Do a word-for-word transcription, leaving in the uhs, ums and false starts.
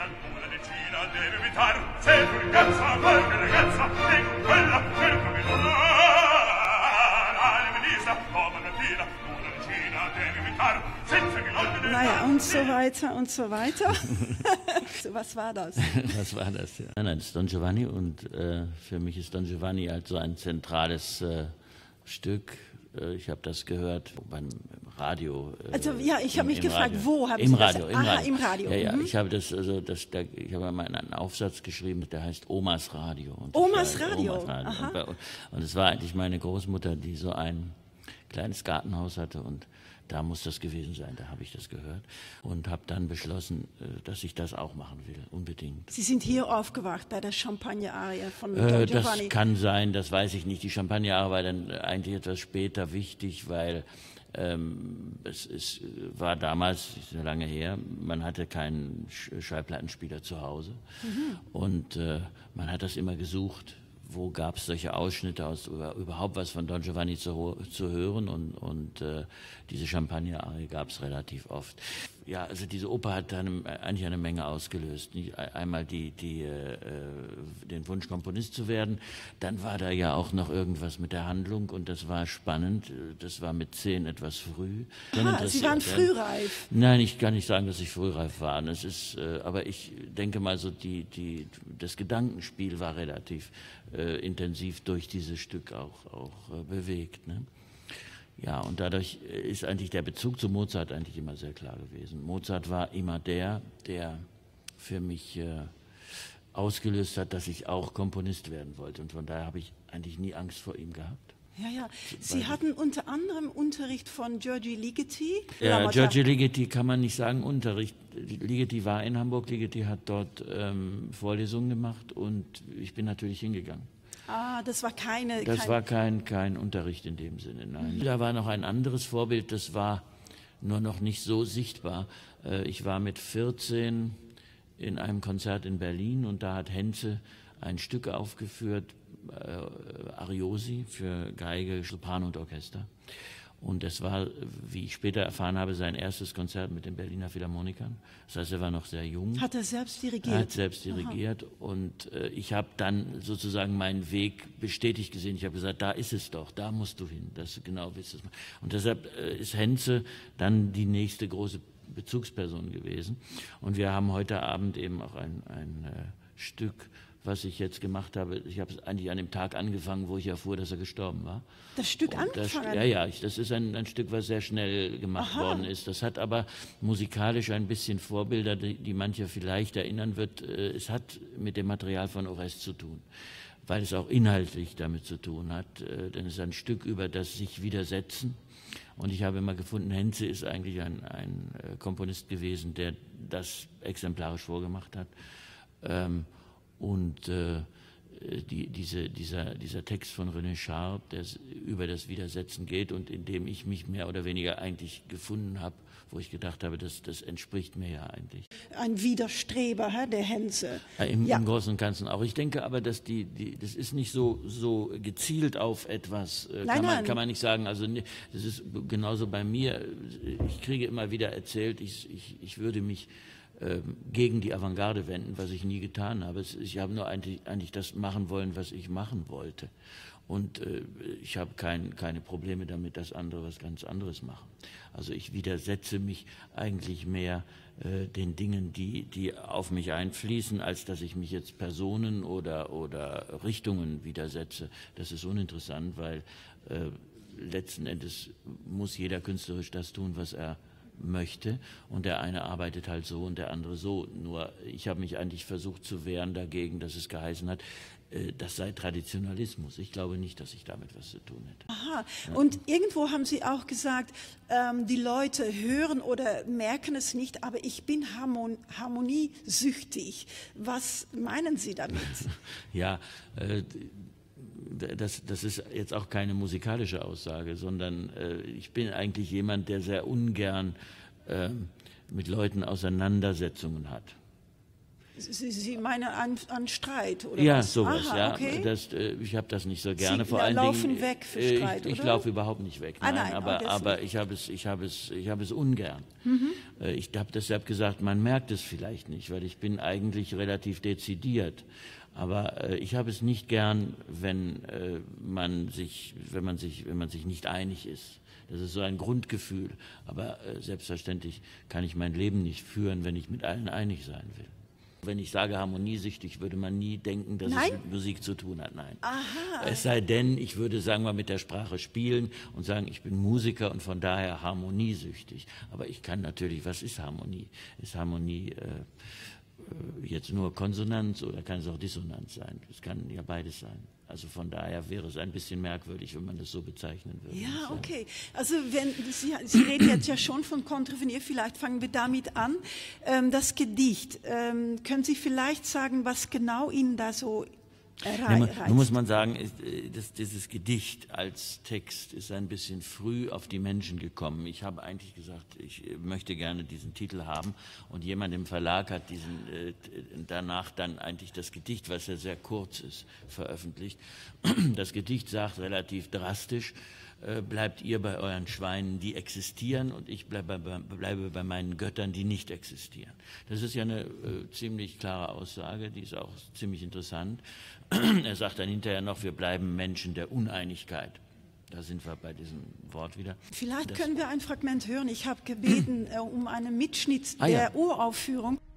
una decina deve evitar, se tu ragazza, qualche ragazza, in quella cerca mi Naja, und so weiter und so weiter. So, was war das? Was war das? Ja. Nein, nein, das ist Don Giovanni und äh, für mich ist Don Giovanni halt so ein zentrales äh, Stück. Äh, ich habe das gehört beim Radio. Äh, also ja, ich habe mich gefragt, Radio. wo haben Im Sie Radio, das? Im Aha, Radio, im Radio. Ja, ja, mhm. ich habe das, also das, da, ich habe mal einen Aufsatz geschrieben, der heißt Omas Radio. Und Omas war, Radio. Omas Radio. Aha. Und, und es war eigentlich meine Großmutter, die so ein kleines Gartenhaus hatte und da muss das gewesen sein, da habe ich das gehört und habe dann beschlossen, dass ich das auch machen will, unbedingt. Sie sind hier aufgewacht bei der Champagner-Arie von Don Äh, Giovanni. das kann sein, das weiß ich nicht. Die Champagner-Arie war dann eigentlich etwas später wichtig, weil ähm, es, es war damals, ist ja lange her, man hatte keinen Schallplattenspieler zu Hause mhm. und äh, man hat das immer gesucht. Wo gab es solche Ausschnitte aus, über, überhaupt was von Don Giovanni zu, zu hören und, und äh, diese Champagner-Arie gab es relativ oft. Ja, also diese Oper hat dann eigentlich eine Menge ausgelöst. Einmal die, die, äh, den Wunsch, Komponist zu werden, dann war da ja auch noch irgendwas mit der Handlung und das war spannend. Das war mit zehn etwas früh. Aha, Sie waren frühreif. Nein, ich kann nicht sagen, dass ich frühreif war. Das ist, äh, aber ich denke mal so, die, die, das Gedankenspiel war relativ äh, intensiv durch dieses Stück auch, auch äh, bewegt. Ne? Ja, und dadurch ist eigentlich der Bezug zu Mozart eigentlich immer sehr klar gewesen. Mozart war immer der, der für mich äh, ausgelöst hat, dass ich auch Komponist werden wollte. Und von daher habe ich eigentlich nie Angst vor ihm gehabt. Ja, ja. Sie Weil hatten unter anderem Unterricht von György Ligeti. Ja, György Ligeti kann man nicht sagen Unterricht. Ligeti war in Hamburg, Ligeti hat dort ähm, Vorlesungen gemacht und ich bin natürlich hingegangen. Ah, das war keine... Das kein war kein, kein Unterricht in dem Sinne, nein. Mhm. Da war noch ein anderes Vorbild, das war nur noch nicht so sichtbar. Ich war mit vierzehn in einem Konzert in Berlin und da hat Henze ein Stück aufgeführt, äh, Ariosi für Geige, Sopran und Orchester. Und das war, wie ich später erfahren habe, sein erstes Konzert mit den Berliner Philharmonikern. Das heißt, er war noch sehr jung. Hat er selbst dirigiert? Er hat selbst dirigiert. Aha. Und äh, ich habe dann sozusagen meinen Weg bestätigt gesehen. Ich habe gesagt, da ist es doch, da musst du hin. Das genau willst du es machen. Und deshalb äh, ist Henze dann die nächste große Bezugsperson gewesen. Und wir haben heute Abend eben auch ein, ein äh, Stück, was ich jetzt gemacht habe. Ich habe es eigentlich an dem Tag angefangen, wo ich erfuhr, dass er gestorben war. Das Stück und angefangen? Das, ja, ja, ich, das ist ein, ein Stück, was sehr schnell gemacht Aha. worden ist. Das hat aber musikalisch ein bisschen Vorbilder, die, die mancher vielleicht erinnern wird. Es hat mit dem Material von Oreste zu tun, weil es auch inhaltlich damit zu tun hat. Denn es ist ein Stück über das sich widersetzen. Und ich habe immer gefunden, Henze ist eigentlich ein, ein Komponist gewesen, der das exemplarisch vorgemacht hat. Ähm, Und äh, die, diese, dieser, dieser Text von René Char, der über das Widersetzen geht und in dem ich mich mehr oder weniger eigentlich gefunden habe, wo ich gedacht habe, das, das entspricht mir ja eigentlich. Ein Widerstreber, hä, der Henze. Ja, im, ja. Im Großen und Ganzen auch. Ich denke aber, dass die, die, das ist nicht so, so gezielt auf etwas, äh, nein, kann, man, nein. kann man nicht sagen. Also das ist genauso bei mir. Ich kriege immer wieder erzählt, ich, ich, ich würde mich gegen die Avantgarde wenden, was ich nie getan habe. Ich habe nur eigentlich, eigentlich das machen wollen, was ich machen wollte. Und äh, ich habe kein, keine Probleme damit, dass andere was ganz anderes machen. Also ich widersetze mich eigentlich mehr äh, den Dingen, die, die auf mich einfließen, als dass ich mich jetzt Personen oder, oder Richtungen widersetze. Das ist uninteressant, weil äh, letzten Endes muss jeder künstlerisch das tun, was er möchte und der eine arbeitet halt so und der andere so. Nur ich habe mich eigentlich versucht zu wehren dagegen, dass es geheißen hat, das sei Traditionalismus. Ich glaube nicht, dass ich damit was zu tun hätte. Aha. Ja. Und irgendwo haben Sie auch gesagt, ähm, die Leute hören oder merken es nicht, aber ich bin harmon harmoniesüchtig. Was meinen Sie damit? Ja, äh, Das, das ist jetzt auch keine musikalische Aussage, sondern äh, ich bin eigentlich jemand, der sehr ungern äh, mit Leuten Auseinandersetzungen hat. Sie, Sie meinen an, an Streit, oder Ja, was? sowas, Aha, ja. okay. Das, äh, ich habe das nicht so gerne. Sie Vor allen laufen Dingen, weg für äh, Streit, ich, ich oder? laufe überhaupt nicht weg, Ah, nein, nein, aber, oh, aber deswegen. ich habe es, ich habe es, ich habe es ungern. Mhm. Äh, Ich habe deshalb gesagt, man merkt es vielleicht nicht, weil ich bin eigentlich relativ dezidiert. Aber äh, ich habe es nicht gern, wenn äh, man sich, wenn man sich, wenn man sich nicht einig ist. Das ist so ein Grundgefühl. Aber äh, selbstverständlich kann ich mein Leben nicht führen, wenn ich mit allen einig sein will. Wenn ich sage harmoniesüchtig, würde man nie denken, dass Nein? es mit Musik zu tun hat. Nein. Aha. Es sei denn, ich würde, sagen wir, mit der Sprache spielen und sagen, ich bin Musiker und von daher harmoniesüchtig. Aber ich kann natürlich, was ist Harmonie? Ist Harmonie äh, jetzt nur Konsonanz oder kann es auch Dissonanz sein? Es kann ja beides sein. Also von daher wäre es ein bisschen merkwürdig, wenn man das so bezeichnen würde. Ja, okay. Also wenn Sie, Sie reden jetzt ja schon von Kontrevenier, vielleicht fangen wir damit an. Ähm, das Gedicht, ähm, können Sie vielleicht sagen, was genau Ihnen da so Ja, man, reizt? nun muss man sagen, ist, äh, das, dieses Gedicht als Text ist ein bisschen früh auf die Menschen gekommen. Ich habe eigentlich gesagt, ich äh, möchte gerne diesen Titel haben und jemand im Verlag hat diesen äh, danach dann eigentlich das Gedicht, was ja sehr kurz ist, veröffentlicht. Das Gedicht sagt relativ drastisch, äh, bleibt ihr bei euren Schweinen, die existieren, und ich bleibe bei, bleibe bei meinen Göttern, die nicht existieren. Das ist ja eine äh, ziemlich klare Aussage, die ist auch ziemlich interessant. Er sagt dann hinterher noch, wir bleiben Menschen der Uneinigkeit. Da sind wir bei diesem Wort wieder. Vielleicht Das können wir ein Fragment hören. Ich habe gebeten äh, um einen Mitschnitt Ah, ja. der Uraufführung.